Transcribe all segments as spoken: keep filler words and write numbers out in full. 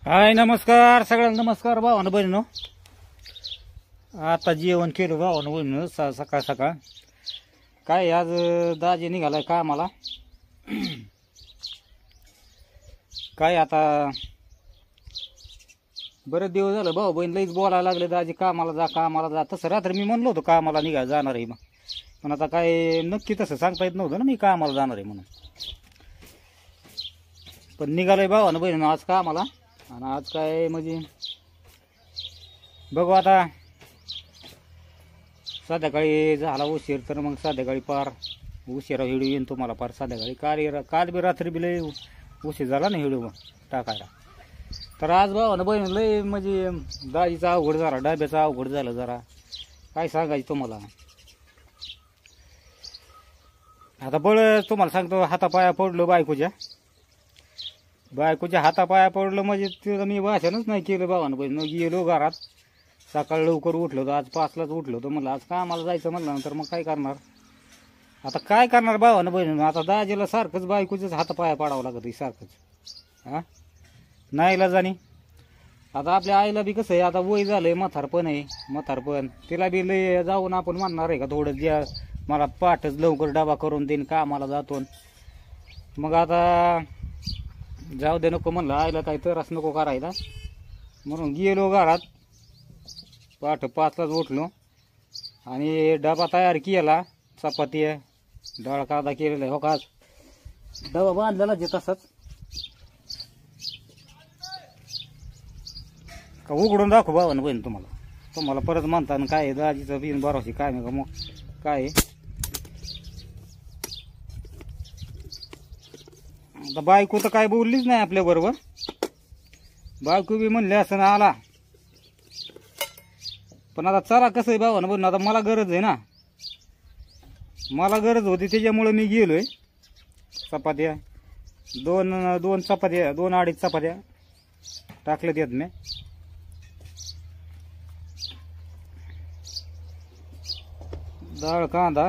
हाय नमस्कार सगळ्यांना नमस्कार भावानं बहिणीनो. आता जेवण केलं भावानं बहिणीनं स सकाळ सकाळ. काय आज दाजी निघालाय कामाला. काय आता बरेच दिवस झालं भाऊ बहीण लईच बोलायला लागले, दाजी कामाला जा कामाला जा. तसं रात्री मी म्हणलो होतो कामाला निघायला जाणार आहे, मग पण आता काय नक्की तसं सांगता येत नव्हतं ना मी कामाला जाणार आहे म्हणून. पण निघालोय भावानं बहिणीनं आज कामाला. आणि आज काय म्हणजे बघू आता, संध्याकाळी झाला उशीर तर मग संध्याकाळी पार उशिरा व्हिडिओ येईन तुम्हाला पार संध्याकाळी. काल काल बी रात्री बी लय उशीर झाला ना व्हिडिओ टाकायला. तर आज भावानं बहिणी लय म्हणजे दाजीचा अवघड झाला, डब्याचा अवघड झालं जरा. काय सांगायचं तुम्हाला. आता बळ तुम्हाला सांगतो, हातापाया पडलो बायकोच्या बायकोच्या हातापाया पडलं म्हणजे तिथं मी भाषणच नाही केलं भावानं बहिणी. गेलो घरात, सकाळी लवकर उठलो होतो, आज पाचलाच उठलो होतो. म्हणलं आज कामाला जायचं म्हणलं, नंतर मग काय करणार. आता काय करणार भावानं बहिणी. आता दाजीला सारखंच बायकोच्याच हातापाया पाडावं लागत सारखंच. हा नाहीला जाणी. आता आपल्या आईला बी कसं आहे, आता वय झालंय, म्हातारपण आहे म्हातारपण. तिला बी लय जाऊन आपण म्हणणार आहे का थोडं द्या मला पाठच लवकर डबा करून देईन, कामाला जातो. मग आता जाऊ दे नको म्हणलं, आईला काही तरच नको करायला म्हणून गेलो घरात. पाठ पाचलाच उठलो आणि डबा तयार केला. चपाती डाळ कांदा केलेला आहे. हो का डबा बांधलेला जे तसंच का उघडून दाखव भावानं बहीण तुम्हाला. तुम्हाला परत म्हणता काय दाजीचं बिन भरोशी काय नाही का मग काय. आता बायको तर काय बोललीच नाही आपल्या बरोबर. बायको बी म्हणले असं ना आला. पण आता चला कसं आहे भावानं बहीण, आता मला गरज आहे ना, मला गरज होती त्याच्यामुळे मी गेलोय. चपात्या दोन दोन चपात्या दोन अडीच चपात्या टाकल्या त्यात मी. डाळ कांदा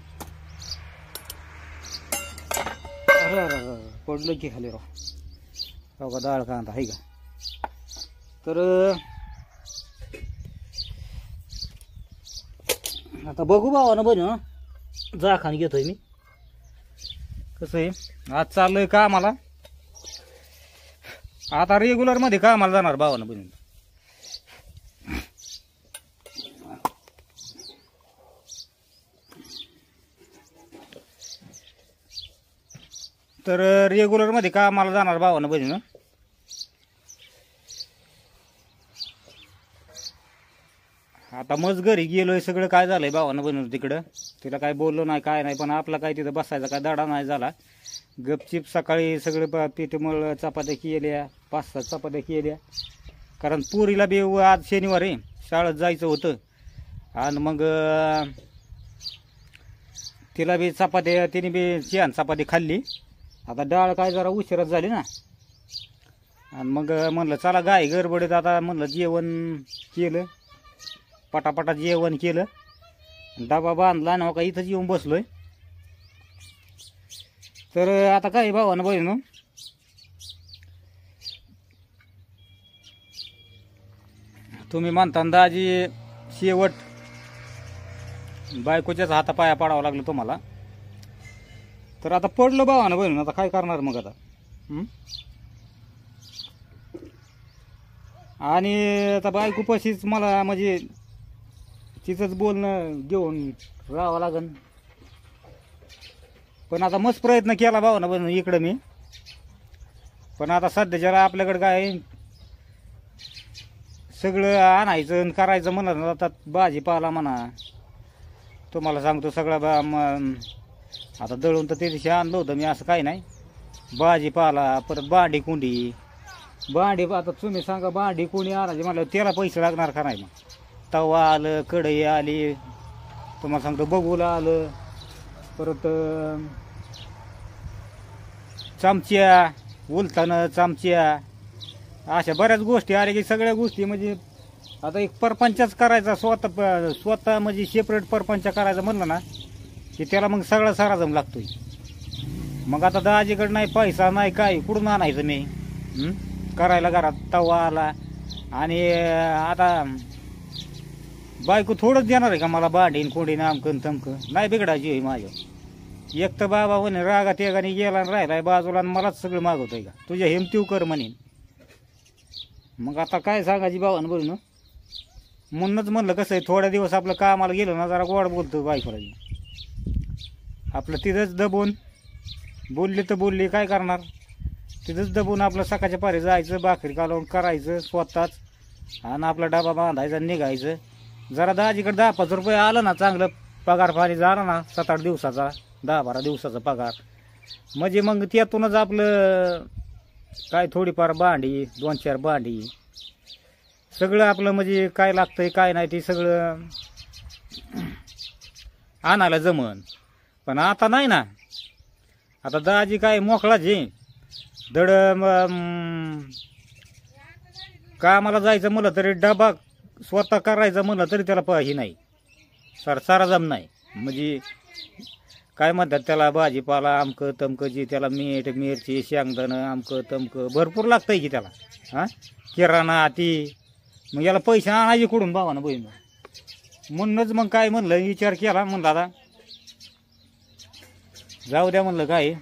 अरे अरे पडलं की खाली राव. हो का डाळ कांदा आहे का. तर आता बघू भावानं बन जा खान घेतोय मी. कसं आहे आज चाललोय कामाला. आता रेग्युलर मध्ये कामाला जाणार भावानं बन. तर रेग्युलर मध्ये कामाला जाणार भावानं बहिणीनं. आता मज घरी गेलोय, सगळं काय झालंय भावानं बहिणीनं तिकडं. तिला काय बोललो नाही काय नाही, पण आपला काय तिथं बसायचा काय दडा नाही झाला. गपचिप सकाळी सगळे पीठमळ चपात्या केल्या, पाच सात चपात्या केल्या. कारण पोरीला बी आज शनिवार आहे, शाळेत जायचं होतं. आणि मग तिला बी चपात्या, तिने बी छान चपाती खाल्ली. आता डाळ काय जरा उशिराच झाली ना. आणि मग म्हणलं चला गाय गडबडीत आता म्हणलं जेवण केलं, पटापटा जेवण केलं, डबा बांधला आणि का इथंच येऊन बसलोय. तर आता काय भावानं बहिणीनं, तुम्ही म्हणता दाजी शेवट बायकोच्याच हातापाया पाडावं लागलं तुम्हाला. तर आता पडलं भावानं बहिण, आता काय करणार मग आता. आणि आता बायको पशीच मला म्हणजे तिचंच बोलणं घेऊन राहावं लागन. पण आता मस्त प्रयत्न केला भावानं बहिण इकडं मी. पण आता सध्याच्याला आपल्याकडे काय सगळं आणायचं आणि करायचं म्हणत आता भाजीपाला म्हणा. तुम्हाला सांगतो सगळं बा आता दळून तर ते दिवशी आणलं होतं मी, असं काही नाही. भाजीपाला परत भांडी कुंडी भांडी आता तुम्ही सांगा भांडी कुणी आणायची म्हणलं त्याला पैसे लागणार का नाही. मग तवा आलं, कढई आली, तुम्हाला सांगतो बघूला आलं, परत चमच्या उलतानं चमच्या अशा बऱ्याच गोष्टी आल्या की सगळ्या गोष्टी म्हणजे आता एक परपंचच करायचा स्वतः स्वतः म्हणजे सेपरेट परपंच करायचा म्हणलं ना की त्याला मग सगळा साराजम लागतोय. मग आता दाजीकडे नाही पैसा नाही काय कुठून आणायचं मी. करायला घरात तवा आला. आणि आता बायको थोडंच देणार आहे का मला भांडीन कोंडीन आमकन तमकं? नाही बिघडायची आहे माझ्या. एक तर बाबा म्हणे रागात एकाने गेला आणि राहिलाय बाजूला आणि मलाच सगळं मागवतोय का? तुझ्या हिमतीव कर म्हणेन. मग आता काय सांगायची भावानं बोल ना. म्हणूनच म्हणलं कसं आहे, थोड्या दिवस आपलं कामाला गेलो ना जरा गोड बोलतो बायकोला. आपलं तिथंच दबून बोलली तर बोलली, काय करणार? तिथंच दबून आपलं सकाळच्या पारी जायचं, भाकरी कालवून करायचं स्वतःच आणि आपला डबा बांधायचा निघायचं. जरा दाजीकडे दहा पाच रुपये आलं ना, चांगलं पगार पाणी झाला ना, सात आठ दिवसाचा दहा बारा दिवसाचा पगार, म्हणजे मग त्यातूनच आपलं काय थोडीफार भांडी दोन चार भांडी सगळं आपलं म्हणजे काय लागतंय काय नाही ते सगळं आणायला जमन. पण आता नाही ना. आता दाजी काय मोकळाच आहे. धड कामाला जायचं म्हणलं तरी डबा स्वतः करायचं म्हणलं तरी त्याला पाहिजे नाही, सर सारा जम नाही. म्हणजे काय म्हणतात त्याला, भाजीपाला आमकं तमकं जी त्याला मीठ मिरची शेंगदाणं आमकं तमकं भरपूर लागतंय की त्याला. हां किराणा ती मग याला पैसे आणायचे कुठून भावानं बहीण? म्हणूनच मग काय म्हणलं विचार केला, म्हणलं आता जाऊ द्या म्हणलं. काय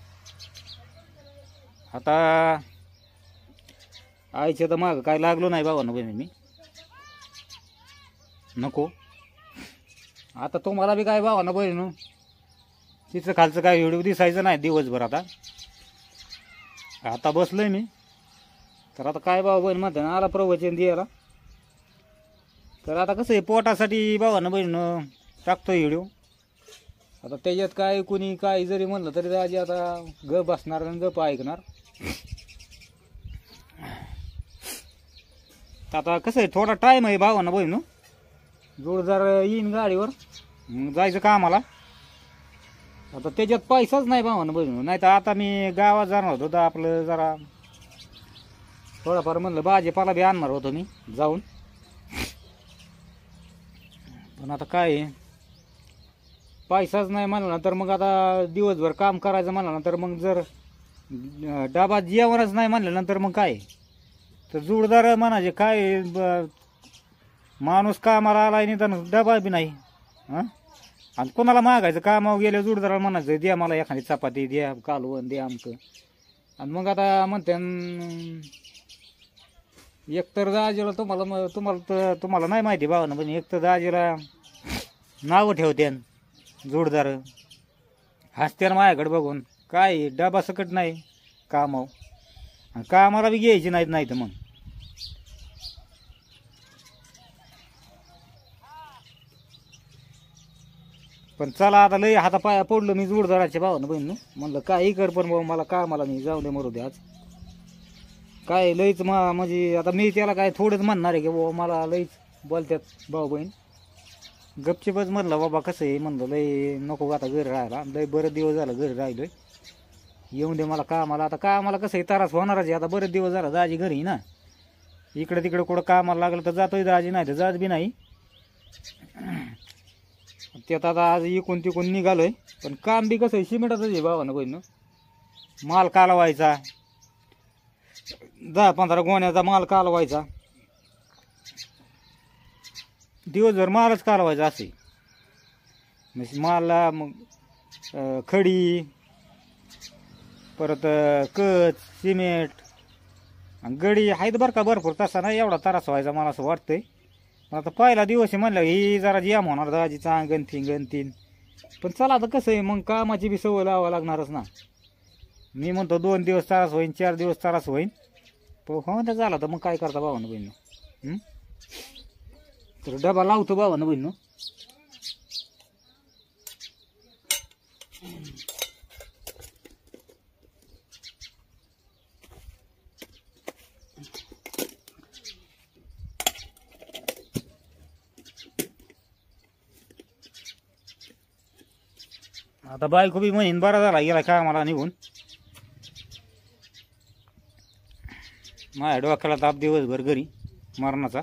आता आईच्या तर मागं काय लागलो नाही भावानं बहीण मी, नको. आता तुम्हाला बी काय भावानं बहीण तिचं खालचं काय व्हिडिओ दिसायचं नाही दिवसभर. आता आता बसलोय मी तर आता काय भाऊ बहीण म्हणते ना आला प्रवचन द्यायला. तर आता कसं आहे, पोटासाठी भावानं बहीण टाकतोय व्हिडिओ. आता त्याच्यात काय कुणी काय जरी म्हणलं तरी दाजी आता गप बसणार आणि गप ऐकणार. आता कसं आहे, थोडा टाईम आहे भावानं बहीण. जोडदार येईन गाडीवर जायचं कामाला. आता त्याच्यात पैसाच नाही भावानं बहीण. नाही तर आता मी गावात जाणार होतो तर आपलं जरा थोडाफार म्हणलं भाजीपाला बी आणणार होतो मी जाऊन. पण आता काय पैसाच नाही म्हणलं तर मग आता दिवसभर काम करायचं म्हणलं तर मग जर डबा जेवणच नाही म्हणलं नंतर मग काय तर जोडदार म्हणायचे काय माणूस कामाला आलाय नाही तर डबा बी नाही. हां आणि कोणाला मागायचं? कामावर गेल्या जोडदाराला म्हणायचं द्या मला एखादी चपाती द्या कालवण द्या आमचं. आणि मग आता म्हणते एकतर दाजीला तुम्हाला तुम्हाला तर तुम्हाला नाही माहिती भावानं पण एकतर दाजीला नावं ठेवते जोडदार हसत्यान माझ्याकडे बघून. काय डबा सकट नाही कामावर, कामाला बी घ्यायची नाहीत. नाही तर मग पण चला आता लय हाता पाया पडलो मी जोडदाराच्या भावानं बहीण. म्हणलं काही कर पण भाऊ मला कामाला नाही जाऊ दे मरू दे. आज काय लईच मा म्हणजे आता मी त्याला काय थोडंच म्हणणार आहे की बाबा मला लईच बोलतात भाऊ बहीण. गपचिपच म्हणलं बाबा कसं आहे म्हणलं लय नको आता घरी राहायला. लय बरेच दिवस झालं घरी राहिलोय, येऊन दे मला कामाला. आता कामाला कसं आहे त्रास होणारच आहे. आता बरेच दिवस झाला दाजी घरी ना. इकडे तिकडे कुठं कामाला लागलं तर जातोय दाजी, नाही तर जात बी नाही. त्यात आता आज इकून तिकून निघालोय. पण काम बी कसं आहे सिमेंटाचंच आहे भावानं बहीण. माल कालवायचा, दहा पंधरा गोण्याचा माल कालवायचा, दिवसभर मालच कालवायचा असे. म्हणजे मालला मग खडी परत कच सिमेंट आणि गडी आहेत बरं का भरपूर. तसा नाही एवढा त्रास व्हायचा मला असं वाटतंय. आता पहिला दिवस आहे म्हणलं ही जरा जाम होणार दाजीचा गणतीन गणतीन. पण चला आता कसं आहे मग कामाची बी सवय लावावं लागणारच ना. मी म्हणतो दोन दिवस त्रास होईन चार दिवस त्रास होईन पण हो तर झाला तर मग काय करता भावानं बहीण. तर डबा लावतो भावानं बहीण. आता बायको बी म्हणीन बरा झाला गेला कामाला निघून. माझ्या डोक्याला ताप दिवसभर घरी मरणाचा.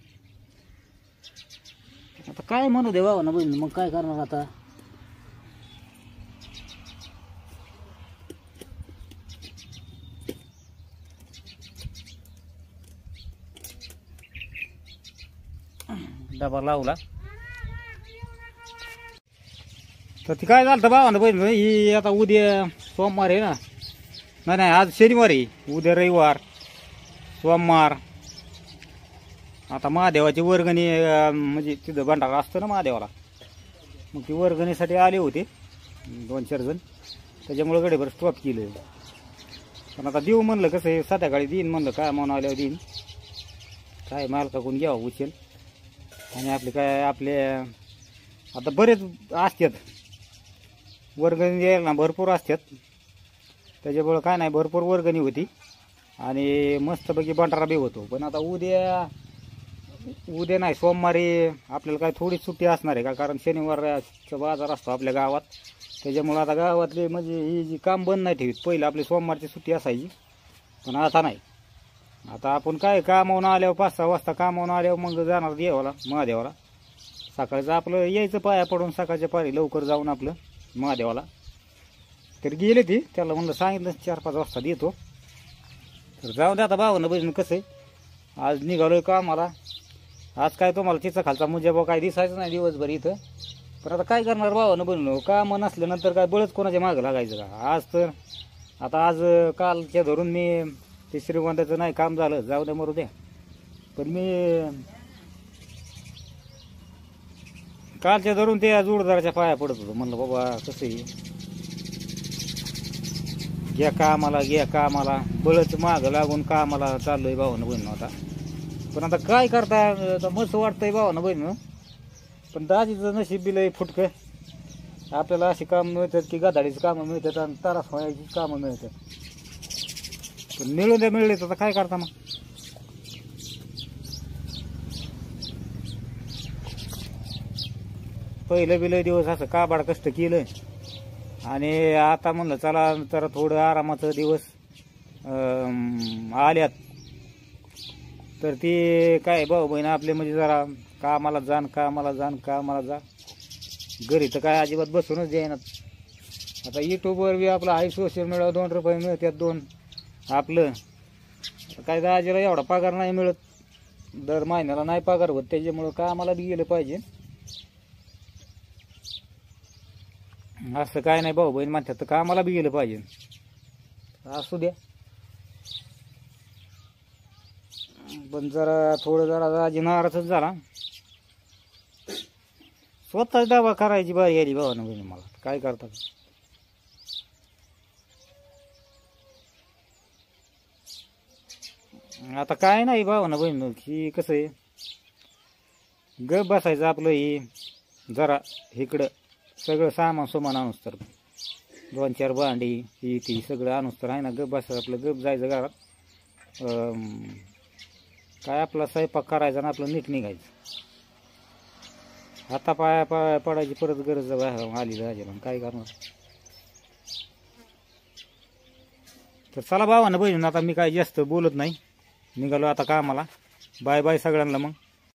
आता काय म्हणू दे भावानं बहीण, मग काय करणार आता. डबा लावला. तर ती काय झालं भावानं बहिण ही आता उद्या सोमवार आहे ना, नाही नाही आज शनिवार आहे, उद्या रविवार सोमवार. आता महादेवाची वर्गणी अं, म्हणजे तिथं भंडारा असतं ना महादेवाला, मग ती वर्गणीसाठी आले होते दोन चार जण, त्याच्यामुळे गडेभर स्टॉप केलं. पण आता देऊ म्हणलं कसं आहे, संध्याकाळी देईन म्हणलं, काय म्हणून आल्यावर देईन, काय मालकाकडून घ्यावं उचल. आणि आपले काय आपले आता बरेच असतात वर्गणी द्यायला ना, भरपूर असतात, त्याच्यामुळं काय नाही भरपूर वर्गणी होती आणि मस्तपैकी भंडारा बी होतो. पण आता उद्या उद्या नाही सोमवारी आपल्याला काय थोडी सुट्टी असणार आहे का, कारण शनिवारचा बाजार असतो आपल्या गावात, त्याच्यामुळं आता गावातले म्हणजे ही जी काम बंद नाही ठेवीत. पहिलं आपली सोमवारची सुट्टी असायची, पण आता नाही. आता आपण काय कामावून आल्यावर पाच सहा वाजता कामावून आल्यावर मग जाणार देवाला महादेवाला. सकाळचं आपलं यायचं पाया पडून सकाळच्या पारी लवकर जाऊन आपलं महादेवाला. तर गेले ती, त्याला म्हणलं सांगितलं चार पाच वाजता देतो. तर जाऊ दे आता भावानं बहिणीनं कसं आहे, आज निघालोय कामाला. आज काय तुम्हाला तिचा खालचा मुजाबा काय दिसायचं नाही दिवसभर इथं. पण आता काय करणार भावानं बहिणीनं, काम नसल्यानंतर काय बळच कोणाच्या मागं लागायचं का. आज तर आता आज कालच्या धरून मी ते श्रीगोंद्याचं नाही काम झालं, जाऊ द्या मरू द्या. पण मी कालच्या धरून ते जोडदाराच्या पाया पडत होतो, म्हणलं बाबा कसं आहे, घ्या कामाला घ्या कामाला, बळच मागं लागून कामाला चाललोय भावानं बहिणं. आता पण आता काय करता, आता मस्त वाटतंय भावानं बहिणं. पण दाजीचं नशीब बिलय फुटकं, आपल्याला अशी कामं मिळतात की गधाडीची कामं मिळतात आणि तारास व्हायची कामं मिळतात. पण मिळून द्या मिळले तर आता काय करता मग. पहिलं बिलं दिवस असं काबाड कष्ट केलं आणि आता म्हणलं चला तर थोडं आरामाचं दिवस आल्यात. तर ती काय भाऊ बहीण आपले म्हणजे जरा कामाला जाण कामाला जाण कामाला जा, घरी तर काय अजिबात बसूनच द्यायनात. आता यूट्यूबवर बी आपलं आहे सोशल मीडियावर दोन रुपये मिळतात दोन आपलं. काय दाजीला एवढा पगार नाही मिळत, दर महिन्याला नाही पगार होत, त्याच्यामुळं कामाला बी गेलं पाहिजे. असं काय नाही भाऊ बहीण म्हणतात तर कामाला बी गेलं पाहिजे, असू द्या. पण जरा थोडं जरा दाजी नाराजच झाला, स्वतःच डबा करायची बारी आली भावानं बहिणी. मला काय करतात आता, काय नाही भावानं बहिण की कसं आहे, गप बसायचं आपलं. ही जरा इकडं सगळं सामान सुमान आणूस तर, दोन चार भांडी ही ती सगळं आणूस तर आहे ना, गप बसायचं आपलं, गप जायचं घरात. काय आपला स्वयंपाक करायचा ना आपलं नीट निघायचं. आता पाया पाया पडायची परत गरज आली राजाला, काय करणार. तर चला भावानं बहिणीनं आता मी काय जास्त बोलत नाही, निघालो आता कामाला. बाय बाय सगळ्यांना मग.